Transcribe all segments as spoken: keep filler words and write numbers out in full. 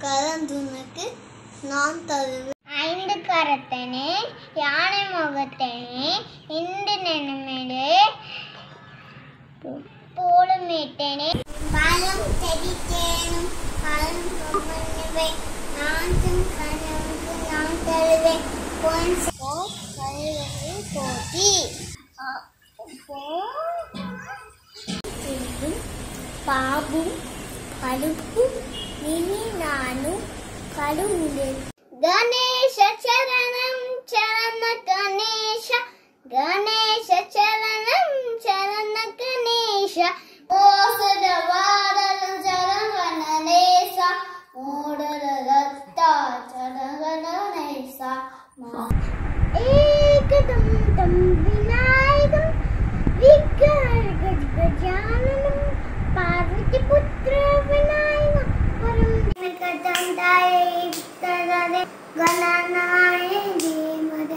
கரந்துனக்கு நான் தருவேன். ஐந்து கரத்தனே யானை முகத்தனே இந்து நினைமிடு போலுமேட்டனே பலம் தெடித்தேனும் பலம் பொம்மனுவே நான் தன் கனவுக்கு நான் தருவேன். பொன் கருவறை போட்டி பாபும் கடுப்பும் நினி நானும் கடுமுடு गणेश चरणं चरण गणेश गणेश चरणं चरण गणेश ओसद वादल चरण गणेश मोडल रक्ता चरण गणेश एकदम तम विनायकं विघ्न गजाननं पार्वती पुत्र विनायक परम कदम दाय गणनाय देवदे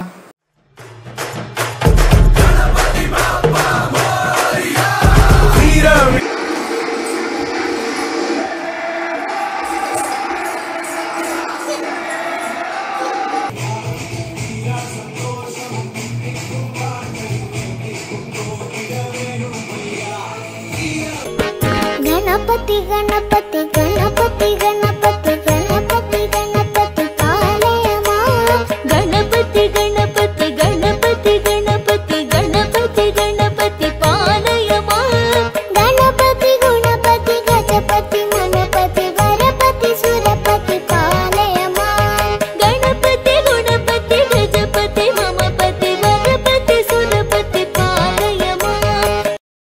गणपति बाप्पा मोरया गणपति गणपति गणपति गणपति गण